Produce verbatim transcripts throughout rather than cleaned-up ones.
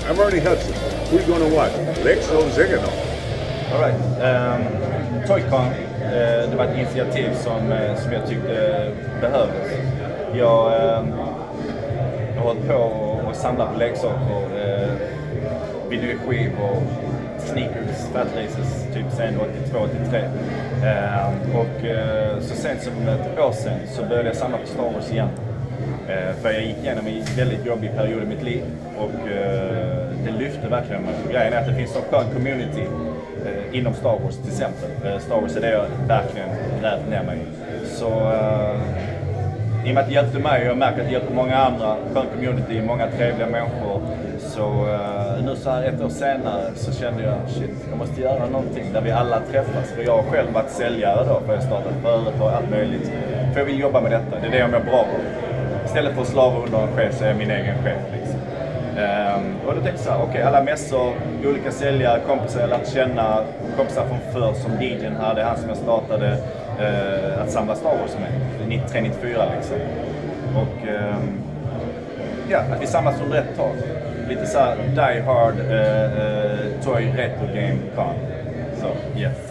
I'm Ernie Hudson. We're going to watch Lex Ozeganov. All right. Um, Toy-Con, uh, det var ett initiativ som, uh, som jag tyckte behövdes. Jag uh, har hållit på och samlat på leksaker, uh, videoskivor, sneakers, fat races, typ sen åttiotvå åttiotre. Uh, och uh, så sent som ett år sedan så började jag samla på Star Wars igen. Uh, för jag gick igenom en väldigt jobbig period i mitt liv och uh, det lyfte verkligen. Grejen är att det finns en skön community uh, inom Star Wars till exempel. Uh, Star Wars är det jag verkligen grävt ner mig. Så uh, i och med att det hjälpte mig och jag märker att det hjälper många andra, skön community, många trevliga människor. Så uh, nu så här ett år senare så kände jag, shit, jag måste göra någonting där vi alla träffas. För jag har själv varit säljare då, för jag startat företag och allt möjligt. För jag vill jobba med detta, det är det jag mår bra på. Istället för att slava under en chef så är jag min egen chef liksom. Um, och då tänkte jag så här, okej, okay, alla mässor, olika säljare, kompisar jag lärt känna, kompisar från förr som D J:n hade, han som jag startade uh, att samla Star Wars med, nittiotre nittiofyra liksom. Och um, ja, att vi samlas under ett tag. Lite så här Die Hard uh, uh, Toy Retro Game Con. Så, yes.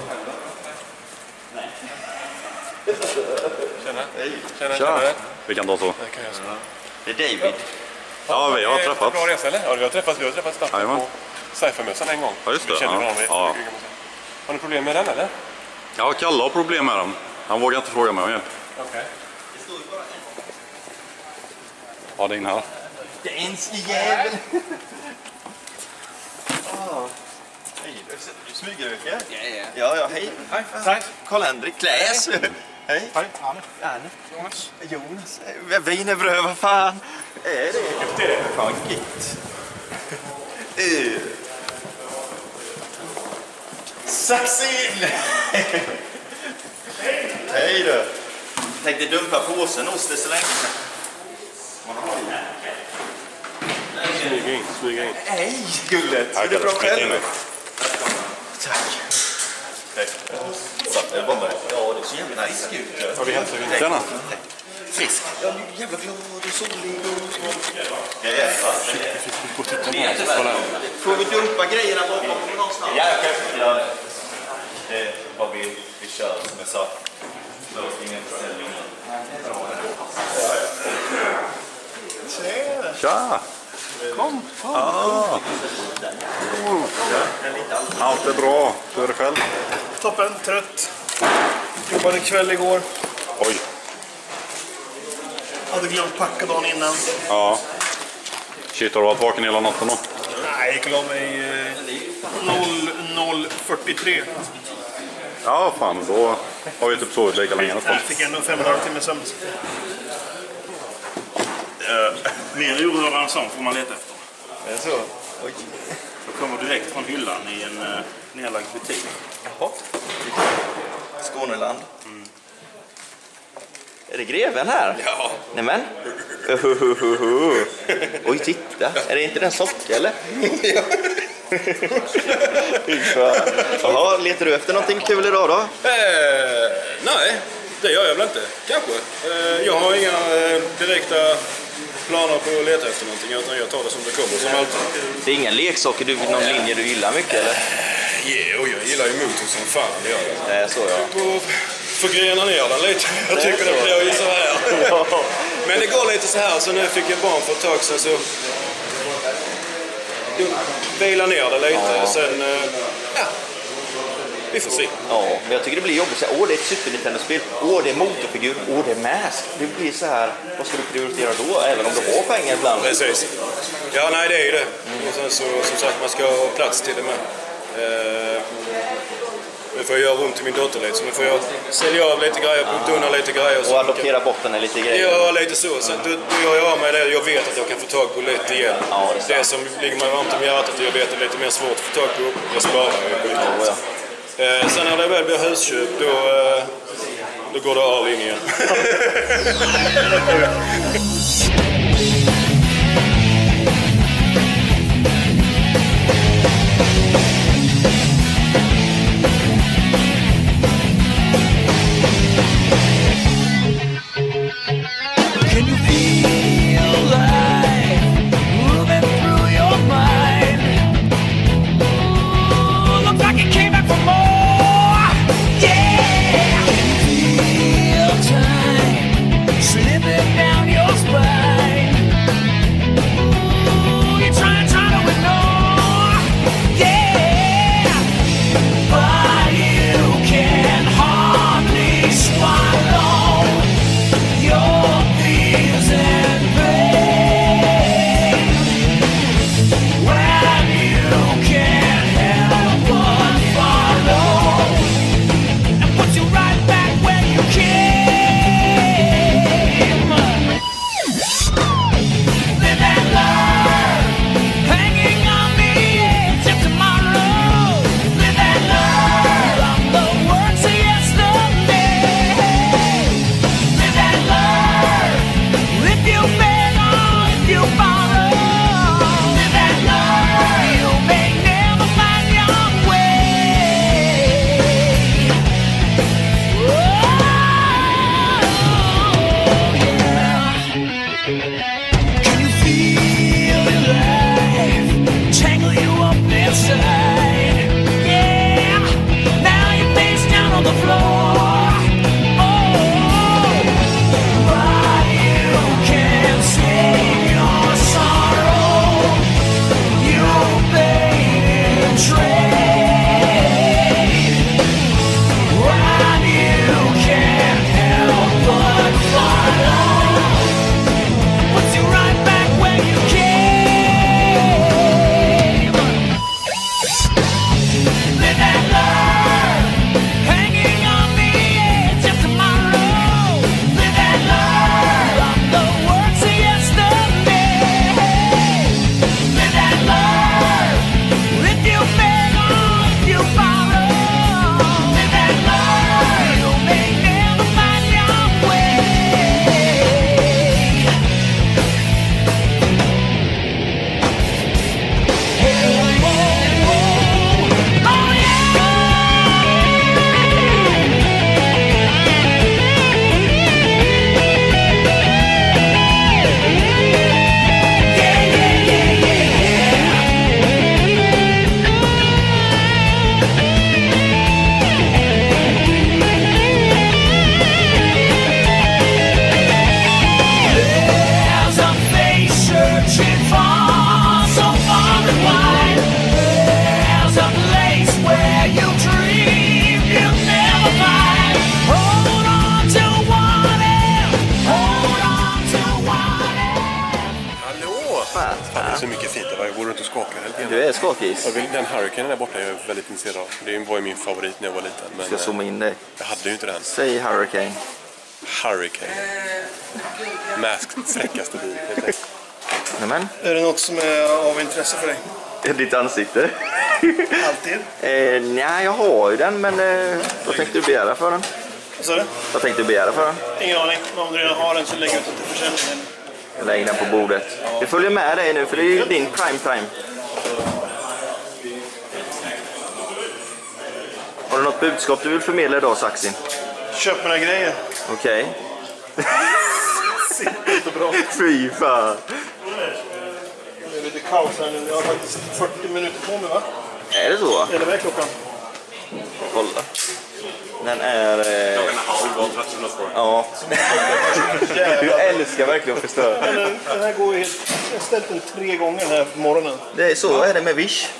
Tjena. Hej. Tjena. Tjena. Vi kan ta så. Det är David. Ja, vi har träffats. Bra resa, eller? Ja, vi har träffats. Vi har träffats där på Cyphermössan en gång. Ja, just det. Vi känner Ja. varandra. Ja. Har ni problem med den, eller? Ja, Kalle har problem med den. Han vågar inte fråga mig om hjälp. Okej. Ja, det är in här. Det är en jävel. Hej, du smygrökar? Ja, ja. Ja, ja, hej. Hej. Tack. Karl-Henrik Kläs. Hej. Hej. Anne. Jonas. Jonas. Wienerbröd, vad fan är det? Det är det. Fan, git. Uh. Saxin! Hej du. Tänkte dumpa påsen hos dig så länge. Smyga in, smyga in. Hej, gullet. Är det bra själv? Tack. Hej. Satt det bara? Ja, det är så jävla nice ut. Har vi hälsat in? Tjena. Frisk. Jag är jävla glad och solig och... Ja, ja. Får vi dumpa grejerna bakom någonstans? Ja, jag kan göra det. Det är vad vi, vi kör, som jag sa. Det var ingen försäljning. Tja. Kom. Ah. Allt är bra. Hur är det själv? Toppen, trött. Jobbade kväll igår. Oj. Hade glömt packa dagen innan. Ja. Shit, har du varit vaken hela natten då? Nej, jag gick och la mig noll noll fyrtiotre. Ja, fan. Då har vi typ sovit lika länge. Jag fick ändå fem och en halv timme sömn. Mer orörande sån får man leta efter. Är det så? Oj. Jag kommer direkt från hyllan i en uh, nedlagd butik. Jaha. Skåneland. Mm. Är det greven här? Ja. Nämen. Uhuhuhu. Oj, titta. Är det inte den socka, eller? Ja. Jaha, letar du efter någonting kul idag då? Eh, nej, det gör jag väl inte. Kanske. Eh, jag har inga eh, direkta planer på att leta efter någonting, utan jag tar det som det kommer, som alltid. Det är inga leksaker, du, någon linje du gillar mycket, eller? Jo, jag gillar ju motor som fan, det gör jag. Det är så, ja. Och förgrena ner den lite. Jag tycker det blir ju så här. Ja. Men det går lite så här, så nu fick jag barn för ett tag sedan, så vila ner det lite. Ja. Sen, ja, vi får se. Ja, men jag tycker det blir jobbigt. Åh, det är ett Super Nintendo-spel. Åh, det är motorfigur. Åh, det är mask. Det blir så här, vad ska du prioritera då? Även om du har pengar ibland. Precis. Ja, nej, det är ju det. Mm. Och sen så, som sagt, man ska ha plats till det med. Eh, nu får jag göra runt till min dotter lite, så nu får jag sälja av lite grejer, tunna lite grejer. Och adoptera bort den lite grejer. Ja, lite så. Sen då, då gör jag av med det jag vet att jag kan få tag på lite igen. Ja, det, det som ligger mig varmt om hjärtat och jag vet att det är lite mer svårt att få tag på, jag sparar ju. Ja, ja. Eh, sen när det väl blir husköp, då, eh, då går det all in igen. Can you feel life moving through your mind? lite. Jag går runt och skakar lite grann. Du är skakis. Jag vill, den Hurricane där borta är jag väldigt intresserad av. Det var ju min favorit när jag var liten. Men ska jag zooma in dig? Jag hade ju inte den. Säg Hurricane. Hurricane. Masked fräckaste bil. Nämen. Är det något som är av intresse för dig? Ditt ansikte. Alltid? eh, nej, jag har ju den, men eh, vad tänkte du begära för den? Vad sa du? Vad tänkte du begära för den? Ingen aning. Om du redan har den så lägg ut den till försäljningen. Jag lägger den på bordet. Vi följer med dig nu, för det är ju din prime time. Har du något budskap du vill förmedla idag, Saxin? Köp mina grejer. Okej. Sitter bra. Fy fan. Det är lite kaos här nu. Jag har faktiskt fyrtio minuter på mig, va? Är det så? Eller vad är klockan? Kolla. Den är... Eh... Ja. Du älskar verkligen att förstöra. Den, den här går ju helt... Jag har ställt den tre gånger här på morgonen. Det är så är det med Wish.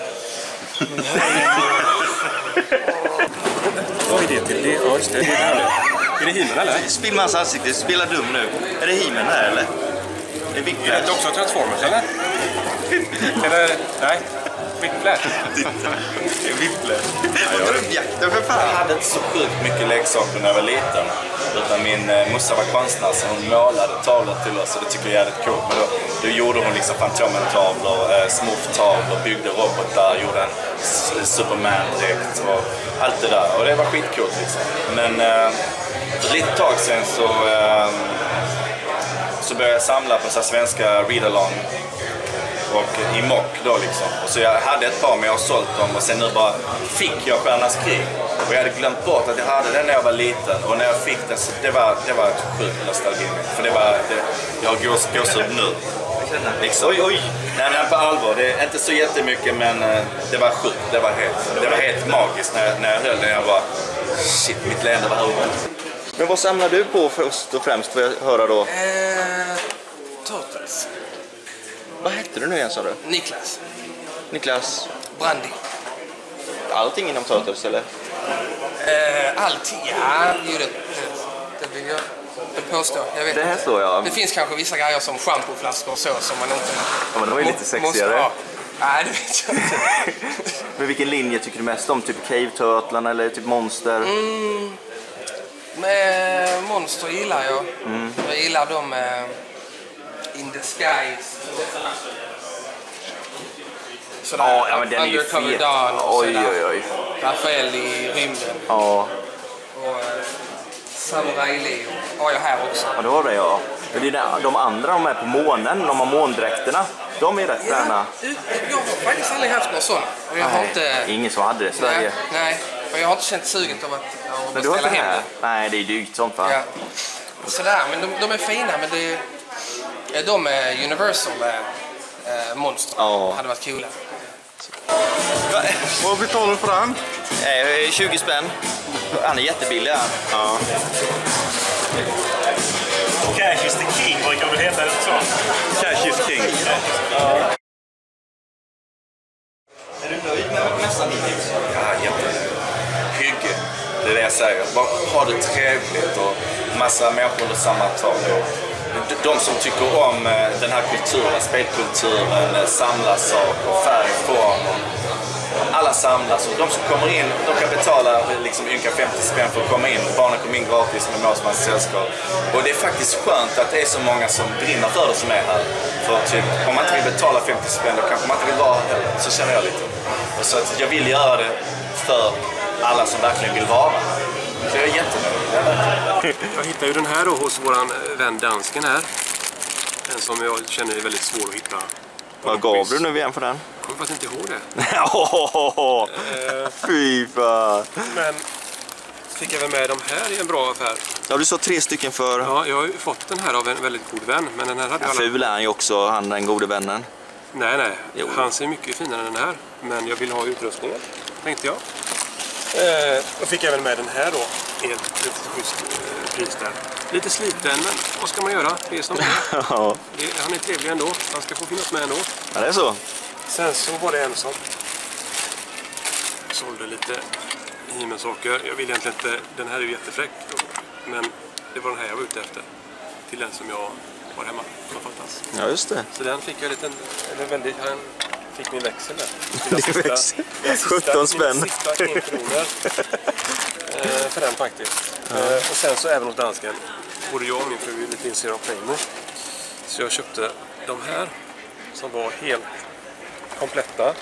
Vad är det till? Det är just det. Är det himen eller? Spillmans ansikte, spela dum nu. Är det himen här eller? Det är Whiplash. Är det också Transformers eller? Eller, nej. Whiplash. Det är Whiplash. Jag hade inte så sjukt mycket leksaker när jag var liten. Utan min eh, morsa var konstnär så hon målade tavlor till oss och det tycker jag är jävligt coolt. Men då, då gjorde hon liksom Fantomen-tavlor, eh, Smurf-tavlor, byggde robotar, gjorde en Superman-dräkt och allt det där. Och det var skitcoolt liksom. Men eh, för lite tag sen så, eh, så började jag samla på så här svenska read-along. Och i mock då liksom. Och så jag hade ett par men jag har sålt dem och sen nu bara fick jag Stjärnornas krig. Och jag hade glömt bort att jag hade den när jag var liten. Och när jag fick den så det var, det var ett sjukt nostalgi. För det var, det, jag gås, gås upp nu. Liksom. Oj, oj. Nej men på allvar, det är inte så jättemycket men det var sjukt. Det var helt, det var helt magiskt när jag, när jag höll den. Jag bara, shit, mitt leende var över. Men vad samlar du på först och främst får jag höra då? Eh, Turtles. Vad hette du nu igen sa du? Niklas. Niklas? Brandi. Allting inom Turtles eller? Eh, allting, ja, jo, det, det vill jag påstå. Jag vet det här inte. står jag. Det finns kanske vissa grejer som schampoflaskor och så som man inte... Ja, men de är lite sexigare. Nej, det vet jag inte. Men vilken linje tycker du mest om? Typ Cave Turtlarna eller typ Monster? Mm, med Monster gillar jag. Mm. Jag gillar dem eh, In the Skies. Sådär, ja, ja, men den är ju Undercover fet. Dawn och oj, oj, oj. Rafael i rymden. Ja. Och eh, Samurai Leo har jag här också. Ja, det var det ja. Men det är där, de andra de är på månen, de har måndräkterna. De är rätt fräna. Ja, jag har faktiskt aldrig haft någon sån. Och jag har inte... Ingen som hade det i Sverige. Nej, nej, och jag har inte känt suget av att, att men du har inte hem här? det. Nej, det är dyrt sånt va? Ja. Sådär, men de, de är fina, men det är de är Universal äh, monster. Ja. Hade varit coola. Vad betalar du för den? Eh, tjugo spänn. Han är jättebillig här. Ja. Cash is the king, vad kan väl heta det så? Cash is king. Ja. Är du nöjd med mässan hittills? Ja, jättenöjd. Hygge. Det är det jag säger. Bara ha det trevligt och massa människor under samma tak. De som tycker om den här kulturen, spelkulturen, samlar saker, färg, form. Alla samlas och de som kommer in, de kan betala liksom ynka femtio spänn för att komma in. Barnen kommer in gratis med Måsmans sällskap. Och det är faktiskt skönt att det är så många som brinner för det som är här. För typ, om man inte vill betala femtio spänn då kanske man inte vill vara här heller. Så känner jag lite. Och så att jag vill göra det för alla som verkligen vill vara. Så jag är jättenöjd. Jag hittade ju den här då hos våran vän dansken här. Den som jag känner är väldigt svår att hitta. Vad gav du nu igen för den? Jag kommer faktiskt inte ihåg det. uh, Fy fan. Men fick jag väl med de här i en bra affär. Ja, du sa tre stycken för... Ja, jag har ju fått den här av en väldigt god vän. Men den här hade ja, alla... ful är han ju också, han den gode vännen. Nej, nej. Jo. Han ser mycket finare än den här. Men jag vill ha utrustningen, tänkte jag. Eh, och fick även med den här då. I ett lite schysst eh, pris där. Lite sliten, men vad ska man göra? Det är som det är. Ja. Det, han är trevlig ändå. Han ska få finnas med ändå. Ja, det är så. Sen så var det en som sålde lite himensaker. Jag vill egentligen inte... Den här är ju jättefräck. Men det var den här jag var ute efter. Till den som jag var hemma. Som fattas. Ja, just det. Så den fick jag en liten, eller väldigt, han fick min växel där. Din växel? sjutton spänn. Mina sista en kronor eh, för den faktiskt. Ja. Eh, och sen så även hos dansken. Både jag och min fru är lite intresserade av Playmo. Så jag köpte de här som var helt kompletta.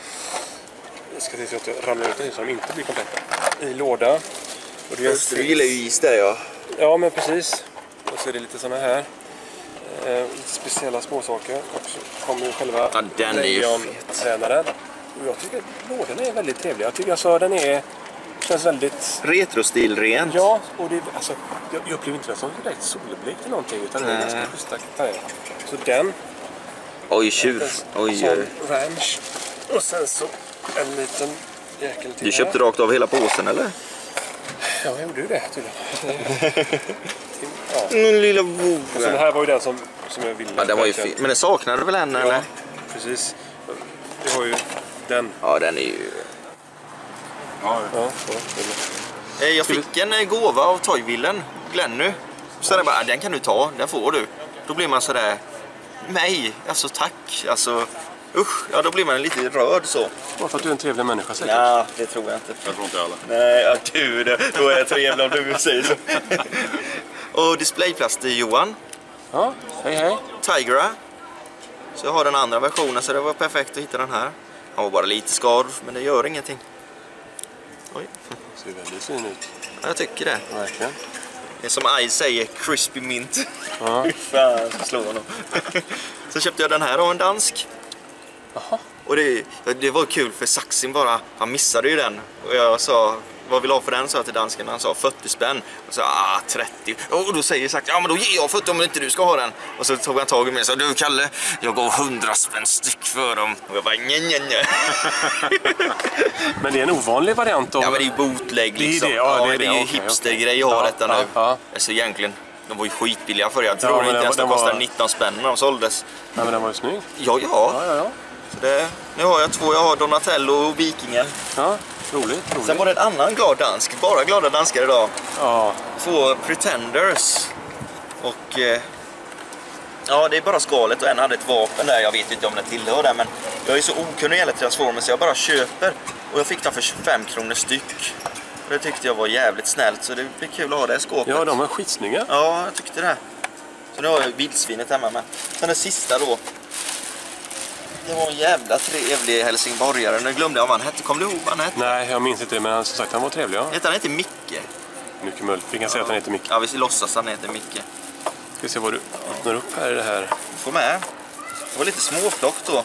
Jag ska se så att jag ramlar ut en så de inte blir kompletta. I låda. Och det Just, du gillar ju is där, ja. Ja, men precis. Och så är det lite såna här. Eh, lite speciella småsaker. Och så kommer ju själva ja, den är ju tränaren. Och jag tycker lådan är väldigt trevlig. Jag tycker alltså den är... Känns väldigt... Retrostil rent. Ja, och det, alltså, jag, jag upplever inte den som direkt solblick eller någonting. Utan den är ganska schyssta karaktärer. Så den... Oj, tjur. Oj, oj. Ranch. Och sen så en liten jäkel till. Du köpte rakt av hela påsen, eller? Ja, jag gjorde ju det tydligen. Ja. Den lilla vågen. Så det här var ju den som, som jag ville. Ja, den var ju fin. Men den saknade väl en, ja, eller? Precis. Vi har ju den. Ja, den är ju... Ja, ja. ja jag fick en gåva av Toyvillen, Glenny. Så det bara, den kan du ta, den får du. Då blir man sådär, nej, alltså tack, alltså... Usch, ja då blir man lite rörd så. Bara för att du är en trevlig människa säkert. Ja, det tror jag inte. Jag tror inte alla. Nej, ja, du, då är jag trevlig om du säger så. Och displayplast i Johan. Ja, hej hej. Tigera. Så jag har den andra versionen så det var perfekt att hitta den här. Han var bara lite skadad, men det gör ingenting. Oj. Ser väldigt fin ut. Ja, jag tycker det. Verkligen. Det är som I säger, crispy mint. Ja. Fan, så slår honom. Så köpte jag den här av en dansk. Aha. Och det, det var kul för Saxin bara, han missade ju den. Och jag sa, vad vill du ha för den? Så jag till dansken, han sa fyrtio spänn. Och så ah, trettio. Och då säger Saxin, ja men då ger jag fyrtio om inte du ska ha den. Och så tog han tag i mig och sa, du Kalle, jag gav hundra spänn styck för dem. Och jag bara, nj, nj, nj. Men det är en ovanlig variant av... Ja men det är ju bootleg liksom. Det är det, ja, ja, det är det är det. ju Okay, hipstergrej att okay. ha Ja, detta nu. ja, ja. Alltså egentligen, de var ju skitbilliga för jag tror Ja, inte den, ens de den kostade var... nitton spänn när de såldes. Nej men den var ju snygg. Ja, ja. Ja, ja, ja. Så det, nu har jag två, jag har Donatello och Vikingen. Ja, roligt, roligt. Sen var det en annan glad dansk, bara glada danskar idag. Ja. Två Pretenders. Och eh, ja, det är bara skalet och en hade ett vapen där, jag vet inte om det tillhör det, men jag är så okunnig när det gäller Transformers så jag bara köper. Och jag fick den för tjugofem kronor styck. Och det tyckte jag var jävligt snällt så det blir kul att ha det i skåpet. Ja, de är skitsnygga. Ja, jag tyckte det. Så nu har jag vildsvinet hemma med. Sen den sista då. Det var en jävla trevlig helsingborgare. Nu glömde jag vad han hette. Kom du ihåg vad han hette? Nej, jag minns inte det, men som sagt, han var trevlig. Ja. Hette han inte Micke? Mycket möjligt. Vi kan säga ja. att han heter Micke. Ja, vi låtsas han heter Micke. Ska vi se vad du öppnar upp här i det här. Få med. Det var lite småplock då.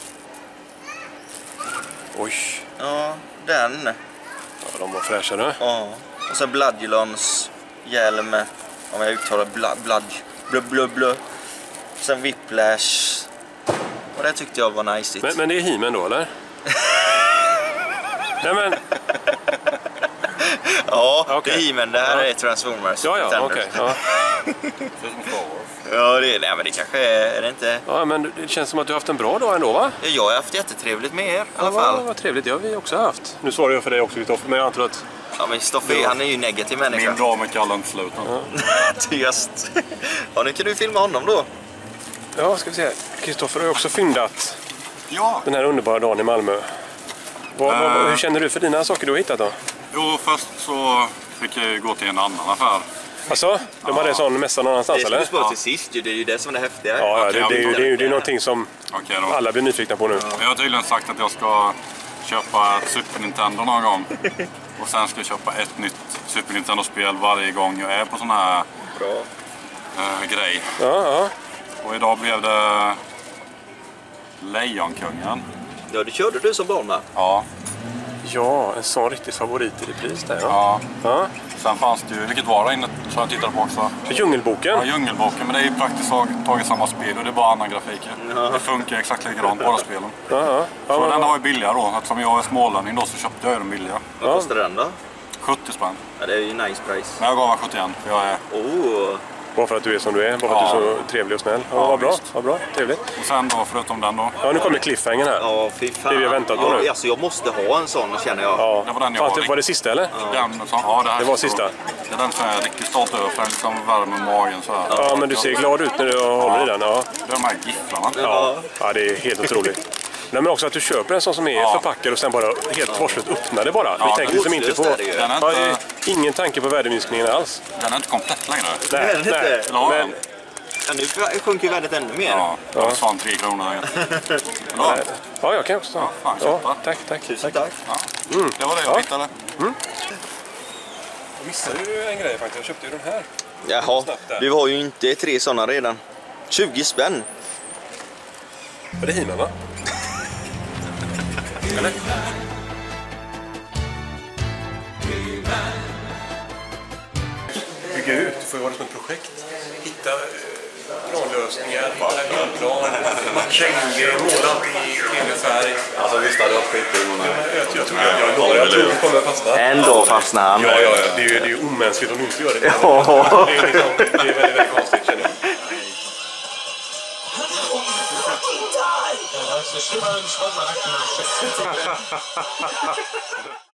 Oj. Ja, den. Ja, de var fräschare. Ja. Och sen Bloodulons hjälm. Om jag uttalar blood, blood, blö, blö, blö. Sen Whiplash. Och det tyckte jag var nice. Men, men det är He-Man då, eller? Nej, men... Ja, okay. det är He-Man. Det här ja. är Transformers. Ja, ja, okej. Okay. Ja. Ja, det är nej, men det kanske är, är det inte... Ja, men det känns som att du har haft en bra dag ändå, va? Ja, jag har haft jättetrevligt med er i alla ja, fall. Vad, vad trevligt, det har vi också haft. Nu svarar jag för dig också, Kristoffer, men jag antar att... Ja, men Stoffe, han är ju negativ människa. Min dag med Kalle inte slut. Ja. Just. Ja, nu kan du filma honom då. Ja, ska vi se. Kristoffer har ju också fyndat Ja. den här underbara dagen i Malmö. Vad, uh. vad, hur känner du för dina saker du har hittat då? Jo, först så fick jag ju gå till en annan affär. Alltså, de hade en sån mässa någon annanstans, eller? Det ska du spara till sist, det är ju det som är det häftiga. Ja, ja okay, det, det, det, det, det är ju någonting som okay, alla blir nyfikna på nu. Jag har tydligen sagt att jag ska köpa ett Super Nintendo någon gång. Och sen ska jag köpa ett nytt Super Nintendo-spel varje gång jag är på sån här Bra. Äh, grej. Ja, ja. Och idag blev det Lejonkungen. Ja, det körde du som barn med. Ja. Ja, en sån riktig favorit i repris där. Ja. Ja. Sen fanns det ju, vilket var det inne som jag tittade på också? Djungelboken? Ja, Djungelboken, men det är ju praktiskt taget samma spel och det är bara annan grafik. Ja. Det funkar exakt likadant, båda spelen. Ja, ja. Ja, så men, den var ju billigare då, eftersom jag är smålänning då så köpte jag den billiga. Vad kostar den då? sjuttio spänn. Ja, det är ju nice price. Men jag gav sjuttioen, för jag är... Oh. Bara för att du är som du är, bara för Ja. att du är så trevlig och snäll. Ja, Ja, vad bra, visst. vad bra, trevligt. Och sen då, förutom den då. Ja, nu kommer cliffhangern här. Ja, fy fan. Det vi har väntat på ja, nu. alltså, jag måste ha en sån, känner jag. Ja. Det var den jag Fan, var det var det sista eller? Den, som, ja, det, här Det var är så- sista. Det är den som jag är riktigt stolt över, för den liksom värmer magen så här. Ja, men du ser glad ut när du håller i den. Ja. Det är de här gifflarna. Ja. Ja, det är helt otroligt. Nej, men också att du köper en sån som är Ja. förpackad och sen bara helt vårdslöst öppnar det bara. Vi Ja, tänker liksom inte på... vårdslöst är det ju. Den är Ja, inte- det är ingen tanke på värdeminskningen alls. Den är inte komplett längre. Det är den inte. Ja, Men, Ja, nu sjunker värdet ännu mer. Ja, det var fan tre kronor. Ja, ja, jag kan också ta. Ja, fan, Ja, köpa. tack, tack. Tusen tack. ja. Det var det jag hittade. Jag missade ju en grej faktiskt. Jag köpte ju den här. Jaha, Snabbt där. du har ju inte tre sådana redan. tjugo spänn. Var det He-Man, va? Eller? Bygga ut, det får ju vara som ett projekt. Hitta eh, planlösningar, plan, matchängge, målat i trevlig. Alltså visst hade jag varit skitkul. Jag, jag, tror, jag, jag, jag, jag tror det kommer att fastna. En dag fastnar han. Ja, ja, ja. Det är ju det är ju omänskligt om du inte gör det. Ja. Det är, liksom, det är väldigt, väldigt konstigt, känner jag. Fucking die!